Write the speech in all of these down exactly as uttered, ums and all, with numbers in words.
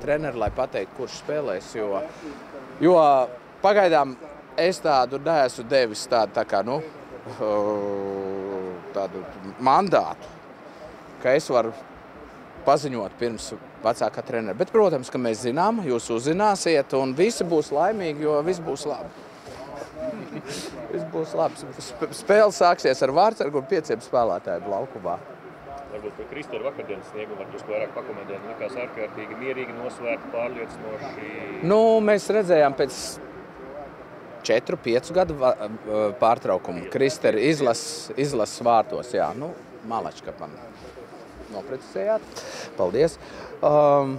treneri, lai pateiktu, kurš spēlēs, jo, jo pagaidām es tādu neesmu devis tādu, tā kā, nu, tādu mandātu, ka es varu paziņot pirms vecākā trenera. Bet, protams, ka mēs zinām, jūs uzzināsiet, un visi būs laimīgi, jo viss būs labi. Viss būs labi. Spēle sāksies ar vārtsargu un pieciem spēlētājiem laukumā. Varbūt par Kristēru vakardienas sniegumu var drusku vairāk pakomentēt. Likās ārkārtīgi mierīgi, nosvērti, pārliecinoši. Nu, mēs redzējām pēc četru, piecu gadu pārtraukumu. Kristēra izlases izlas vārtos, jā. Nu, malačka man noprecizējāt. Paldies. Um,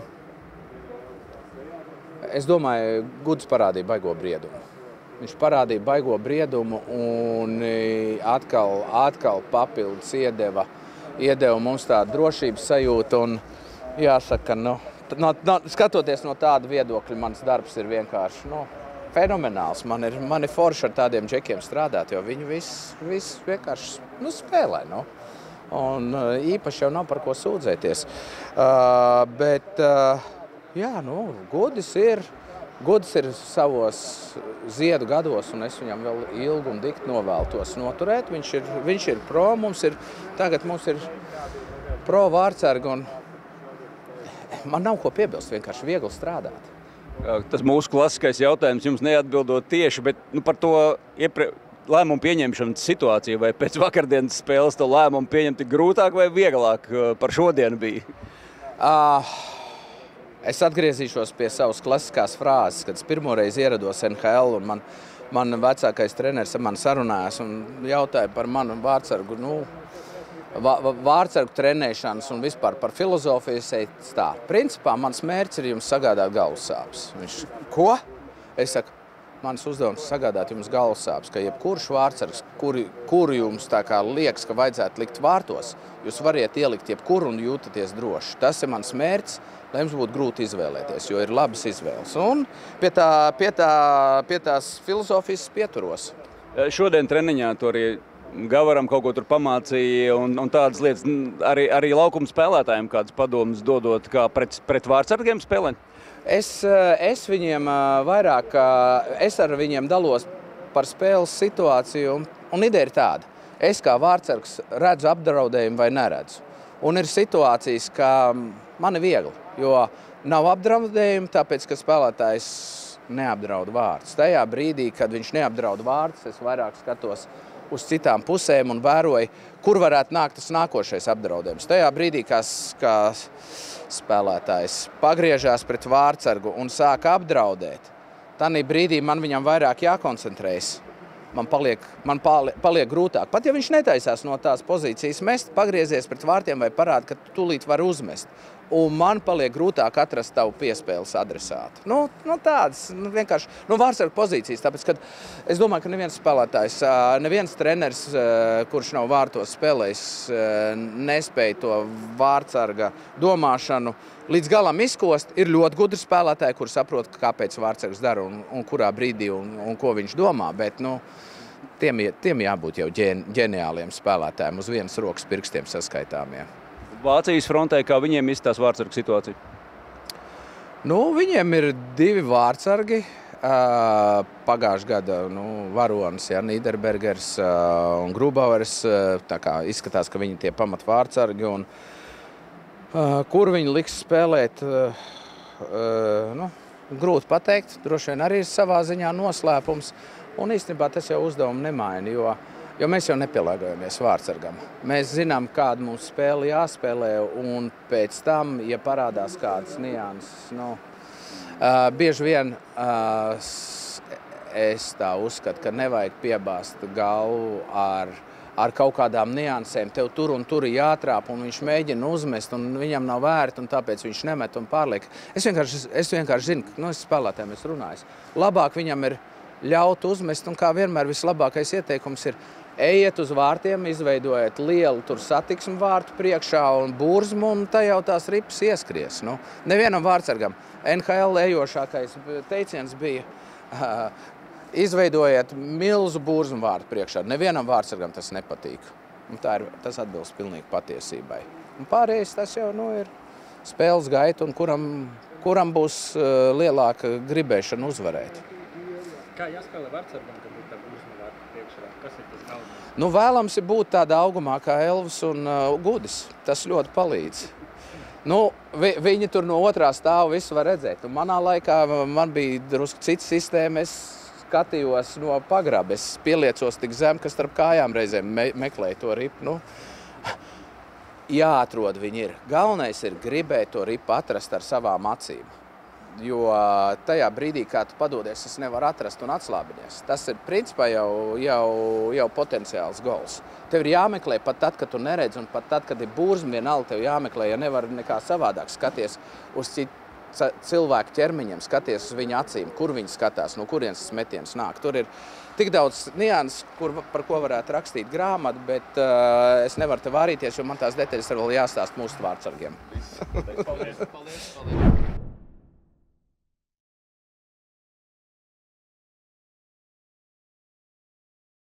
es domāju, Guds parādīja baigo briedumu. Viņš parādīja baigo briedumu un atkal, atkal papildus iedeva, iedeva mums tādu drošības sajūtu. Un jāsaka, nu, no, no, skatoties no tāda viedokļa, mans darbs ir vienkārši nu, fenomenāls. Man ir, man ir forši ar tādiem džekiem strādāt, jo viņi viss vis vienkārši nu, spēlē. Nu. Un īpaši jau nav par ko sūdzēties. Uh, bet, uh, jā, nu, Gudis ir, Gudis ir savos ziedu gados, un es viņam vēl ilgi un dikti novēlu tos noturēt. Viņš ir, viņš ir pro, mums ir, tagad mums ir pro vārtsargi, un man nav ko piebilst, vienkārši viegli strādāt. Tas mūsu klasiskais jautājums jums neatbildot tieši, bet nu, par to iepre... lēmumu pieņemšanas situāciju, vai pēc vakardienas spēles to lēmumu pieņemt ir grūtāk vai vieglāk par šodienu bija? Uh, es atgriezīšos pie savas klasiskās frāzes, kad es pirmoreiz ierados N H L un man, man vecākais treneris ar mani sarunājās un jautāja par manu vārtsargu, nu, vārtsargu trenēšanas un vispār par filozofiju. Es teicu tā, principā mans mērķis ir jums sagādāt galvasāpes. Viņš, ko? Es saku, mans uzdevums sagādāt jums galvasāpes, ka jebkurš vārtsargs, kuri, kuru jums tā kā liekas, ka vajadzētu likt vārtos, jūs variet ielikt jebkuru un jūtaties droši. Tas ir mans mērķis, lai jums būtu grūti izvēlēties, jo ir labas izvēles. Un pie, tā, pie, tā, pie tās filozofijas pieturos. Šodien treniņā tu arī Gavaram kaut ko tur pamācīja un, un tādas lietas arī, arī laukuma spēlētājiem kādas padomas dodot, kā pret, pret vārtsargiem spēlēt? Es, es viņiem vairāk, es ar viņiem dalos par spēles situāciju, un, un ideja ir tāda. Es kā vārtsargs redzu apdraudējumu vai neredzu. Un ir situācijas, ka man ir viegli, jo nav apdraudējumu, tāpēc, ka spēlētājs neapdraud vārdus. Tajā brīdī, kad viņš neapdraud vārdus, es vairāk skatos uz citām pusēm un vēroju, kur varētu nākt tas nākošais apdraudējums. Tajā brīdī, kas, kā spēlētājs pagriežās pret vārtsargu un sāk apdraudēt, tādā brīdī man viņam vairāk jākoncentrējas. Man paliek, man paliek, paliek grūtāk. Pat ja viņš netaisās no tās pozīcijas mest, pagriezies pret vārtiem vai parāda, ka tu tūlīt var uzmest. Un man paliek grūtāk atrast tavu piespēles adresātu. Nu, nu tādas, nu vienkārši, nu vārtsargu pozīcijas, tāpēc, kad es domāju, ka neviens spēlētājs, neviens treneris, kurš nav vārtos spēlējis, nespēja to vārtsarga domāšanu līdz galam izkost. Ir ļoti gudri spēlētāji, kur saprot, kāpēc vārtsargs dara un, un kurā brīdī un, un ko viņš domā, bet, nu, tiem, tiem jābūt jau ģeniāliem spēlētājiem, uz vienas rokas pirkstiem saskaitāmiem. Vācijas frontē, kā viņiem izstās vārtsargu situācija? Nu, viņiem ir divi vārtsargi. Uh, pagājušā gada nu, varonis, ja, Nīderbergers uh, un Grubauers. Uh, tā kā izskatās, ka viņi tie pamat vārtsargi. Un, uh, kur viņi liks spēlēt, uh, uh, nu, grūti pateikt. Droši vien arī ir savā ziņā noslēpums. Un īstenībā tas jau uzdevumu nemaina, jo Jo mēs jau nepielāgojamies vārtsargam. Mēs zinām, kāda mums spēle jāspēlē, un pēc tam, ja parādās kādas nianses, nu, uh, bieži vien uh, es tā uzskatu, ka nevajag piebāzt galvu ar, ar kaut kādām niansēm. Tev tur un tur ir jātrāp, un viņš mēģina uzmest, un viņam nav vērti, un tāpēc viņš nemet un pārliek. Es vienkārši, es vienkārši zinu, ka nu, es spēlētājiem esmu runājis. Labāk viņam ir ļaut uzmest, un kā vienmēr vislabākais ieteikums ir ejiet uz vārtiem, izveidojiet lielu tur satiksmu vārtu priekšā un burzmu, un tā jau tās ripas ieskries. Nu, nevienam vārtsargam. N H L ejošākais teiciens bija uh, izveidojiet milzu burzmu vārtu priekšā. Nevienam vārtsargam tas nepatīk. Un tā ir, tas atbilst pilnīgi patiesībai. Un pārējais tas jau nu, ir spēles gaita, un kuram kuram būs uh, lielāka gribēšana uzvarēt. Kā jāspēlē vārtsargam, kad ir tā uzmanība priekšā? Kas ir tas galvenais? Nu, vēlams ir būt tāda augumā kā Elvis un uh, Gudis. Tas ļoti palīdz. Nu, vi, viņi tur no otrā stāva visu var redzēt. Un manā laikā man bija drusku cita sistēma. Es skatījos no pagraba. Es pieliecos tik zem, ka starp kājām reizēm me, meklēju to ripu. Nu, jāatrod viņi ir. Galvenais ir gribēt to ripu atrast ar savām acīm. Jo tajā brīdī, kā tu padodies, es nevaru atrast un atslābinies. Tas ir principā jau, jau, jau potenciāls gols. Tev ir jāmeklē pat tad, kad tu neredzi, un pat tad, kad ir būrzma, vienalga tev jāmeklē, ja nevar nekā savādāk skaties uz citu cilvēku ķermeņiem, skaties uz viņa acīm, kur viņi skatās, no kurienes tas metiens nāk. Tur ir tik daudz nianses, kur, par ko varētu rakstīt grāmatu, bet uh, es nevaru te vārīties, jo man tās detaļas ir vēl jāstāst mūsu vārtsargiem. Paldies, paldies, paldies.